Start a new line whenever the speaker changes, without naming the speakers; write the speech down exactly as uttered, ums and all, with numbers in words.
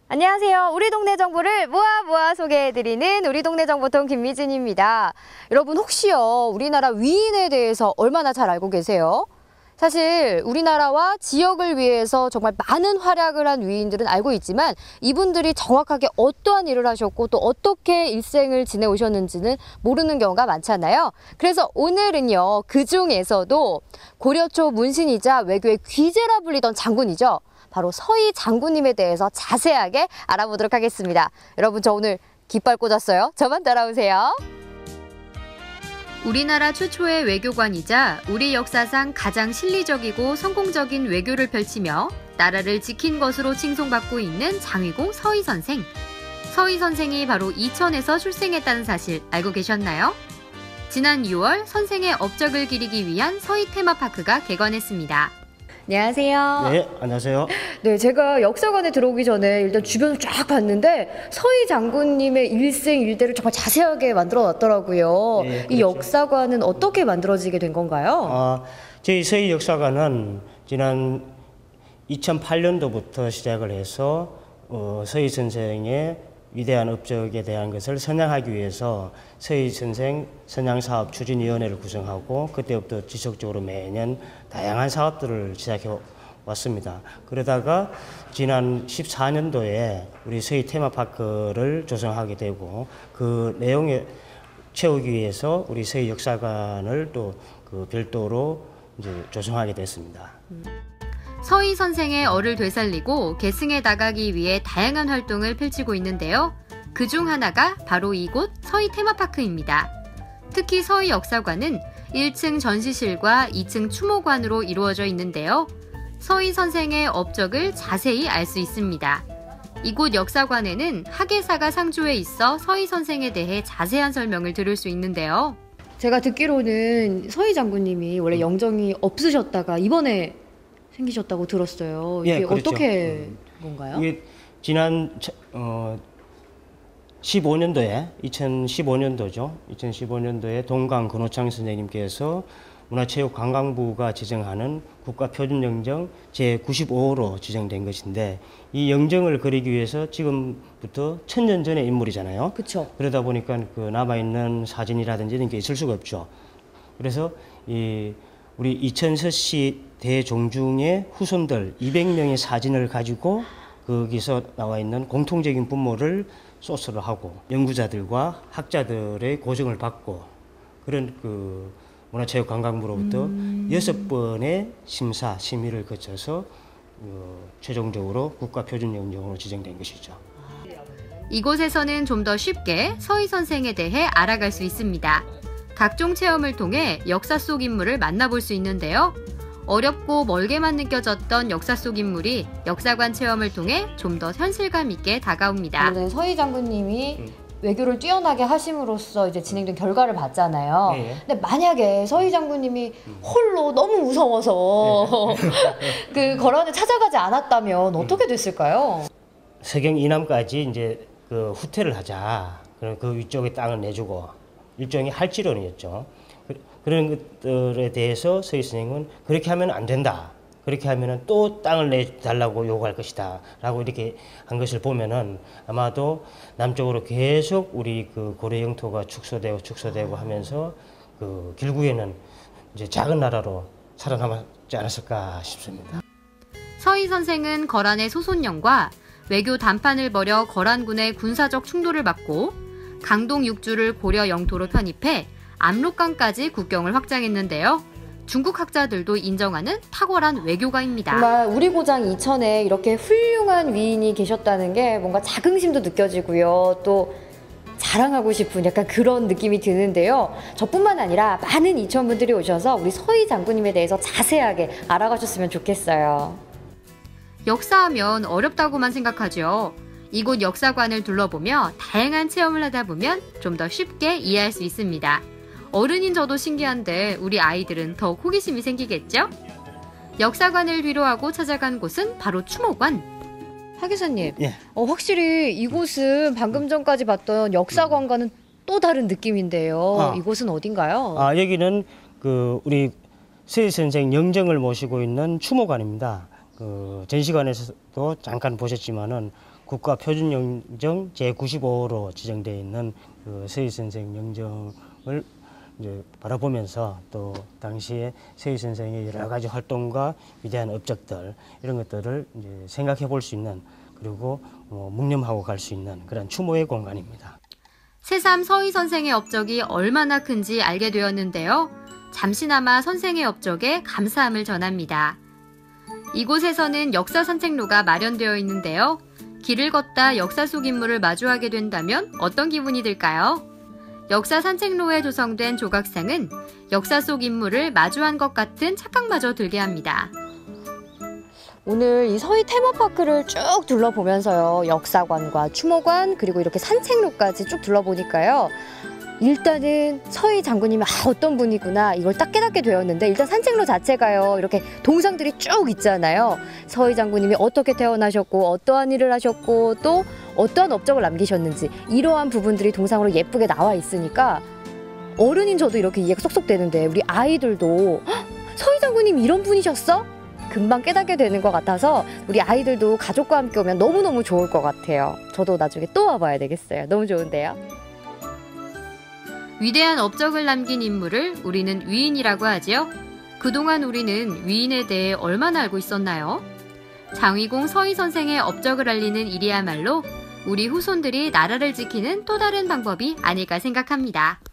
안녕하세요. 우리 동네 정보를 모아 모아 소개해드리는 우리 동네 정보통 김미진입니다. 여러분 혹시요 우리나라 위인에 대해서 얼마나 잘 알고 계세요? 사실 우리나라와 지역을 위해서 정말 많은 활약을 한 위인들은 알고 있지만 이분들이 정확하게 어떠한 일을 하셨고 또 어떻게 일생을 지내오셨는지는 모르는 경우가 많잖아요. 그래서 오늘은요 그 중에서도 고려 초 문신이자 외교의 귀재라 불리던 장군이죠. 바로 서희 장군님에 대해서 자세하게 알아보도록 하겠습니다. 여러분 저 오늘 깃발 꽂았어요. 저만 따라오세요. 우리나라 최초의 외교관이자 우리 역사상 가장 실리적이고 성공적인 외교를 펼치며 나라를 지킨 것으로 칭송받고 있는 장위공 서희 선생. 서희 선생이 바로 이천에서 출생했다는 사실 알고 계셨나요? 지난 유월 선생의 업적을 기리기 위한 서희 테마파크가 개관했습니다. 안녕하세요.
네, 안녕하세요.
네, 제가 역사관에 들어오기 전에 일단 주변을 쫙 봤는데 서희 장군님의 일생 일대를 정말 자세하게 만들어 놨더라고요. 네, 그렇죠. 이 역사관은 어떻게 만들어지게 된 건가요?
아, 저희 서희 역사관은 지난 이천팔 년도부터 시작을 해서 어, 서희 선생의 위대한 업적에 대한 것을 선양하기 위해서 서희 선생 선양사업 추진위원회를 구성하고 그때부터 지속적으로 매년 다양한 사업들을 시작해 왔습니다. 그러다가 지난 십사 년도에 우리 서희 테마파크를 조성하게 되고 그 내용에 채우기 위해서 우리 서희 역사관을 또 그 별도로 이제 조성하게 됐습니다.
음. 서희 선생의 얼을 되살리고 계승에 나가기 위해 다양한 활동을 펼치고 있는데요. 그중 하나가 바로 이곳 서희 테마파크입니다. 특히 서희 역사관은 일 층 전시실과 이 층 추모관으로 이루어져 있는데요. 서희 선생의 업적을 자세히 알 수 있습니다. 이곳 역사관에는 학예사가 상주해 있어 서희 선생에 대해 자세한 설명을 들을 수 있는데요. 제가 듣기로는 서희 장군님이 원래 영정이 없으셨다가 이번에 생기셨다고 들었어요. 이게 예, 그렇죠. 어떻게 음. 건가요?
이게 지난 어, 십오 년도에 이천십오 년도죠. 이천십오 년도에 동강 근호창 선생님께서 문화체육관광부가 지정하는 국가표준영정 제구십오 호로 지정된 것인데 이 영정을 그리기 위해서 지금부터 천년 전의 인물이잖아요.
그렇죠.
그러다 보니까 그 남아있는 사진이라든지 이런 게 있을 수가 없죠. 그래서 이 우리 이천서 씨 대종중의 후손들 이백 명의 사진을 가지고 거기서 나와 있는 공통적인 분모를 소스로 하고 연구자들과 학자들의 고정을 받고 그런 그 문화체육관광부로부터 음. 여섯 번의 심사, 심의를 거쳐서 어, 최종적으로 국가표준영정으로 지정된 것이죠.
이곳에서는 좀 더 쉽게 서희 선생에 대해 알아갈 수 있습니다. 각종 체험을 통해 역사 속 인물을 만나볼 수 있는데요. 어렵고 멀게만 느껴졌던 역사 속 인물이 역사관 체험을 통해 좀 더 현실감 있게 다가옵니다. 네, 서희 장군님이 음. 외교를 뛰어나게 하심으로써 이제 진행된 결과를 봤잖아요. 네. 근데 만약에 서희 장군님이 음. 홀로 너무 무서워서 네. 그 거란을 찾아가지 않았다면 어떻게 됐을까요?
서경 이남까지 이제 그 후퇴를 하자. 그럼 그 위쪽에 땅을 내주고 일종의 할지론이었죠. 그런 것들에 대해서 서희 선생님은 그렇게 하면 안 된다. 그렇게 하면 또 땅을 내달라고 요구할 것이다. 라고 이렇게 한 것을 보면은 아마도 남쪽으로 계속 우리 그 고려 영토가 축소되고 축소되고 하면서 그 결국에는 이제 작은 나라로 살아남았지 않았을까 싶습니다.
서희 선생은 거란의 소손령과 외교 단판을 벌여 거란군의 군사적 충돌을 막고 강동 육주를 고려 영토로 편입해 압록강까지 국경을 확장했는데요. 중국 학자들도 인정하는 탁월한 외교가입니다. 정말 우리 고장 이천에 이렇게 훌륭한 위인이 계셨다는 게 뭔가 자긍심도 느껴지고요. 또 자랑하고 싶은 약간 그런 느낌이 드는데요. 저뿐만 아니라 많은 이천 분들이 오셔서 우리 서희 장군님에 대해서 자세하게 알아가셨으면 좋겠어요. 역사하면 어렵다고만 생각하죠. 이곳 역사관을 둘러보며 다양한 체험을 하다 보면 좀 더 쉽게 이해할 수 있습니다. 어른인 저도 신기한데 우리 아이들은 더욱 호기심이 생기겠죠? 역사관을 뒤로하고 찾아간 곳은 바로 추모관. 하 기사님,
예.
어, 확실히 이곳은 방금 전까지 봤던 역사관과는 또 다른 느낌인데요. 아, 이곳은 어딘가요?
아, 여기는 그 우리 서희 선생 영정을 모시고 있는 추모관입니다. 그 전시관에서도 잠깐 보셨지만은 국가표준영정 제구십오 호로 지정되어 있는 그 서희 선생 영정을 이제 바라보면서 또 당시에 서희 선생의 여러 가지 활동과 위대한 업적들 이런 것들을 이제 생각해 볼 수 있는 그리고 어, 묵념하고 갈 수 있는 그런 추모의 공간입니다.
새삼 서희 선생의 업적이 얼마나 큰지 알게 되었는데요. 잠시나마 선생의 업적에 감사함을 전합니다. 이곳에서는 역사 산책로가 마련되어 있는데요. 길을 걷다 역사 속 인물을 마주하게 된다면 어떤 기분이 들까요? 역사 산책로에 조성된 조각상은 역사 속 인물을 마주한 것 같은 착각마저 들게 합니다.
오늘 이 서희 테마파크를 쭉 둘러보면서요. 역사관과 추모관 그리고 이렇게 산책로까지 쭉 둘러보니까요. 일단은 서희 장군님이 아, 어떤 분이구나 이걸 딱 깨닫게 되었는데 일단 산책로 자체가요. 이렇게 동상들이 쭉 있잖아요. 서희 장군님이 어떻게 태어나셨고 어떠한 일을 하셨고 또 어떠한 업적을 남기셨는지 이러한 부분들이 동상으로 예쁘게 나와 있으니까 어른인 저도 이렇게 이해가 쏙쏙 되는데 우리 아이들도 서희 장군님 이런 분이셨어? 금방 깨닫게 되는 것 같아서 우리 아이들도 가족과 함께 오면 너무너무 좋을 것 같아요. 저도 나중에 또 와봐야 되겠어요. 너무 좋은데요.
위대한 업적을 남긴 인물을 우리는 위인이라고 하지요. 그동안 우리는 위인에 대해 얼마나 알고 있었나요? 장위공 서희 선생의 업적을 알리는 일이야말로 우리 후손들이 나라를 지키는 또 다른 방법이 아닐까 생각합니다.